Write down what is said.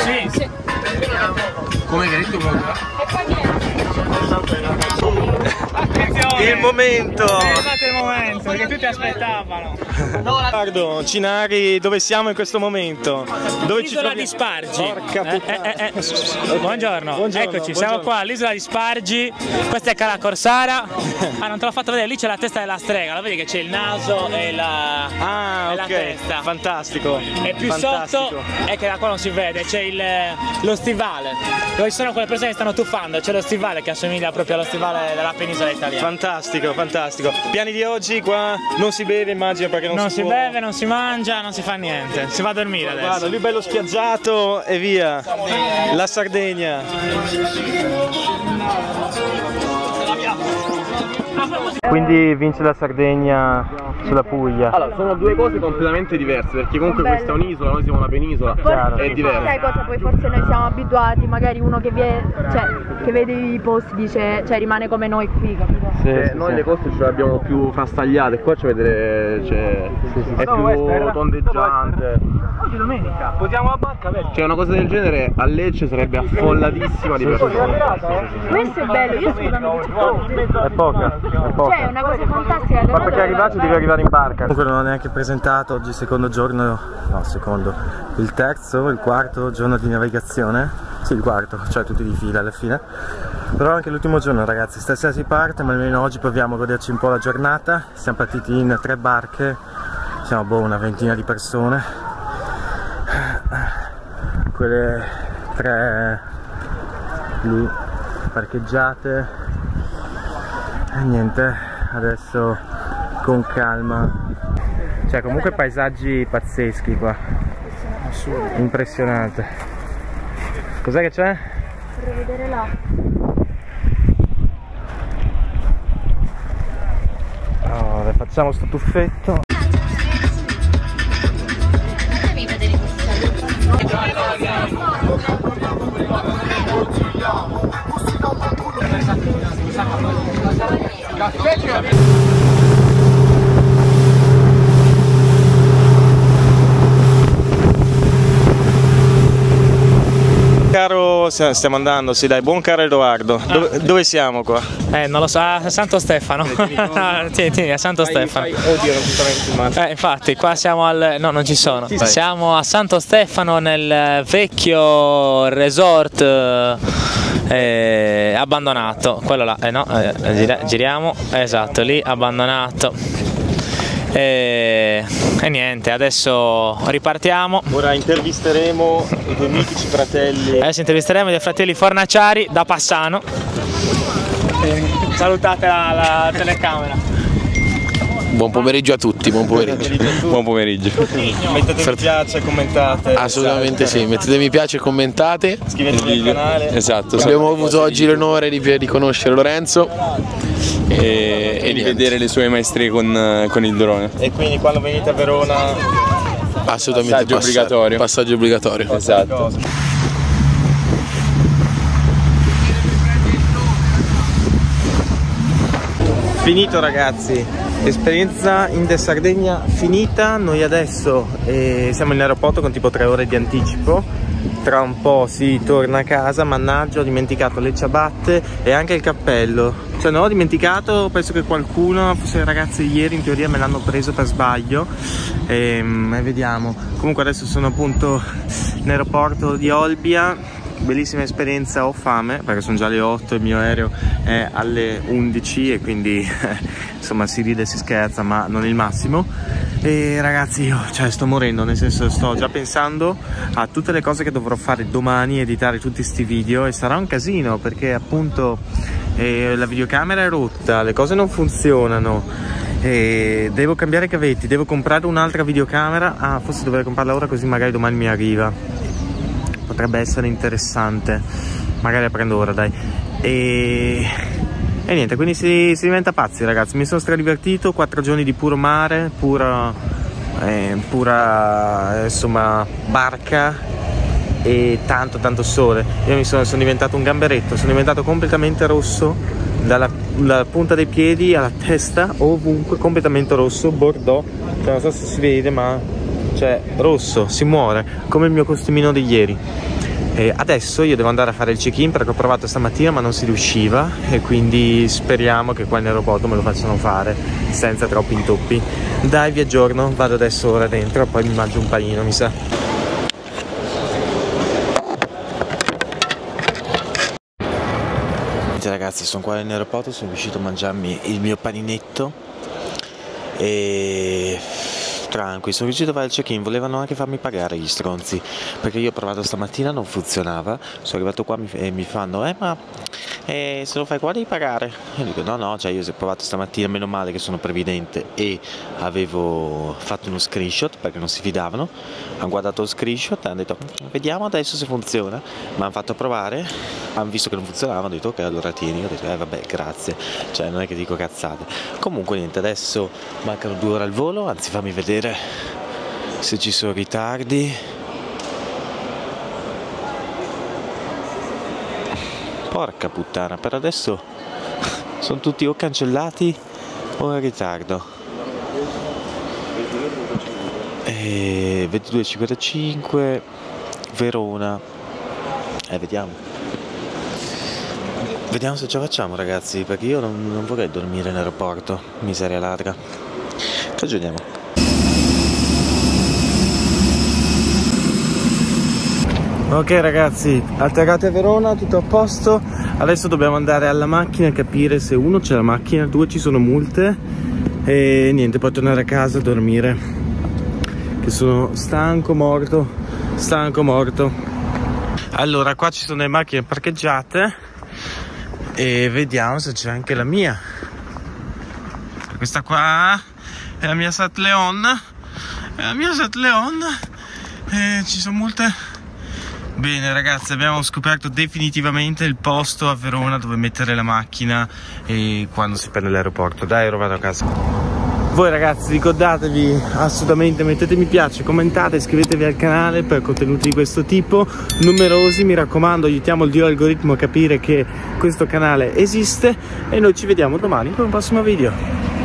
Sì. Come hai detto? Attenzione! Il momento! È arrivato il momento che tutti aspettavano. Guardo, Cinari, dove siamo in questo momento? Dove ci L'isola troviamo? di Spargi. Porca puttana. Buongiorno. Eccoci, siamo qua all'isola di Spargi. Questa è Cala Corsara. Ah, non te l'ho fatto vedere, lì c'è la testa della strega, lo vedi che c'è il naso e la, Ah, e la ok, testa. fantastico. E più fantastico. sotto è che da qua non si vede, c'è lo stivale, dove ci sono quelle persone che stanno tuffando, c'è lo stivale che assomiglia proprio allo stivale della penisola italiana. Fantastico, fantastico. Piani di oggi qua non si beve, immagino, perché non si può. beve, non si mangia, non si fa niente, si va a dormire adesso. Guarda, lui bello spiaggiato e via. La Sardegna. Quindi vince la Sardegna sulla Puglia. Allora, sono due cose completamente diverse, perché comunque questa è un'isola, noi siamo una penisola, è diverso. Sai cosa? Poi forse noi siamo abituati, magari uno che che vede i posti dice, cioè rimane come noi qui, capito? Noi le coste ce le abbiamo più frastagliate, qua c'è vedere è più tondeggiante. Oggi domenica, posiamo la barca, vedi? Cioè una cosa del genere a Lecce sarebbe affollatissima di persone. Questo è bello, io scusami, È poca, è poca. cioè è una cosa fantastica. Ma perché arrivarci devi arrivare in barca. Comunque non ho neanche presentato oggi, secondo giorno, no, secondo, il terzo, il quarto giorno di navigazione. Sì, il quarto, cioè tutti di fila alla fine. Però anche l'ultimo giorno, ragazzi, stasera si parte, ma almeno oggi proviamo a goderci un po' la giornata. Siamo partiti in 3 barche, siamo una ventina di persone. Quelle 3 lì parcheggiate. E niente, adesso con calma. Cioè comunque paesaggi pazzeschi qua. Impressionante. Cos'è che c'è? Vorrei vedere là. Allora, facciamo sto tuffetto. Caro, stiamo andando, sì dai, buon caro Edoardo. Dove siamo qua? Non lo so, a Santo Stefano. Tieni, a Santo Stefano. Infatti, qua siamo al... no, non ci sono. Siamo a Santo Stefano nel vecchio resort abbandonato. Quello là, no, giriamo, esatto, lì abbandonato. E niente, adesso ripartiamo. Ora intervisteremo i due mitici fratelli. Adesso intervisteremo i due fratelli Fornaciari da Passano. Salutate la telecamera. Buon pomeriggio a tutti, buon pomeriggio. Buon pomeriggio. Mettete mi piace, commentate. Assolutamente sì, mettete mi piace e commentate. Iscrivetevi al canale. Esatto. Abbiamo avuto oggi l'onore di conoscere Lorenzo e di vedere le sue maestrie con il drone. E quindi quando venite a Verona, assolutamente passaggio obbligatorio. Passaggio obbligatorio. Esatto. Finito ragazzi, esperienza in The Sardegna finita. Noi adesso siamo in aeroporto con tipo 3 ore di anticipo. Tra un po' si torna a casa. Mannaggia, ho dimenticato le ciabatte e anche il cappello. Cioè non ho dimenticato, penso che qualcuno, forse le ragazze ieri in teoria me l'hanno preso per sbaglio. E vediamo. Comunque adesso sono appunto in aeroporto di Olbia. Bellissima esperienza, ho fame perché sono già le 8, il mio aereo è alle 11 e quindi insomma si ride e si scherza, ma non è il massimo. E ragazzi io sto morendo, nel senso sto già pensando a tutte le cose che dovrò fare domani, editare tutti sti video, e sarà un casino perché appunto la videocamera è rotta, le cose non funzionano. E devo cambiare cavetti, devo comprare un'altra videocamera. Forse dovrei comprarla ora così magari domani mi arriva. Potrebbe essere interessante, magari la prendo ora, dai. E niente, quindi si diventa pazzi ragazzi. Mi sono stradivertito, 4 giorni di puro mare, pura insomma barca e tanto sole. Io sono diventato un gamberetto, sono diventato completamente rosso dalla punta dei piedi alla testa, ovunque completamente rosso, bordeaux, cioè, non so se si vede ma cioè rosso, si muore come il mio costumino di ieri. E adesso io devo andare a fare il check-in perché ho provato stamattina ma non si riusciva, e quindi speriamo che qua in aeroporto me lo facciano fare senza troppi intoppi. Dai, vi aggiorno, vado adesso ora dentro, poi mi mangio un panino, mi sa. Ragazzi, sono qua in aeroporto, sono riuscito a mangiarmi il mio paninetto e tranquillo, sono riuscito a fare il check-in. Volevano anche farmi pagare gli stronzi, perché io ho provato stamattina, non funzionava. Sono arrivato qua e mi fanno ma se lo fai qua devi pagare. Io dico no, cioè io ho provato stamattina, meno male che sono previdente e avevo fatto uno screenshot perché non si fidavano. Hanno guardato lo screenshot e hanno detto vediamo adesso se funziona. Mi hanno fatto provare, hanno visto che non funzionava, hanno detto ok allora tieni. Io ho detto vabbè grazie, cioè non è che dico cazzate. Comunque niente, adesso mancano 2 ore al volo, anzi fammi vedere se ci sono ritardi. Porca puttana, per adesso sono tutti o cancellati o in ritardo. 22:55 Verona. Vediamo se ce la facciamo, ragazzi, perché io non vorrei dormire in aeroporto, miseria ladra. Ragioniamo. Ok ragazzi, atterrati a Verona, tutto a posto. Adesso dobbiamo andare alla macchina e capire se 1 c'è la macchina, 2 ci sono multe e niente, poi tornare a casa a dormire, che sono stanco morto. Allora, qua ci sono le macchine parcheggiate e vediamo se c'è anche la mia. Questa qua è la mia Seat Leon, ci sono multe. Bene ragazzi, abbiamo scoperto definitivamente il posto a Verona dove mettere la macchina e quando si prende l'aeroporto. Dai, ora vado a casa. Voi ragazzi ricordatevi assolutamente, mettete mi piace, commentate, iscrivetevi al canale per contenuti di questo tipo numerosi, mi raccomando, aiutiamo il Dio algoritmo a capire che questo canale esiste e noi ci vediamo domani con un prossimo video.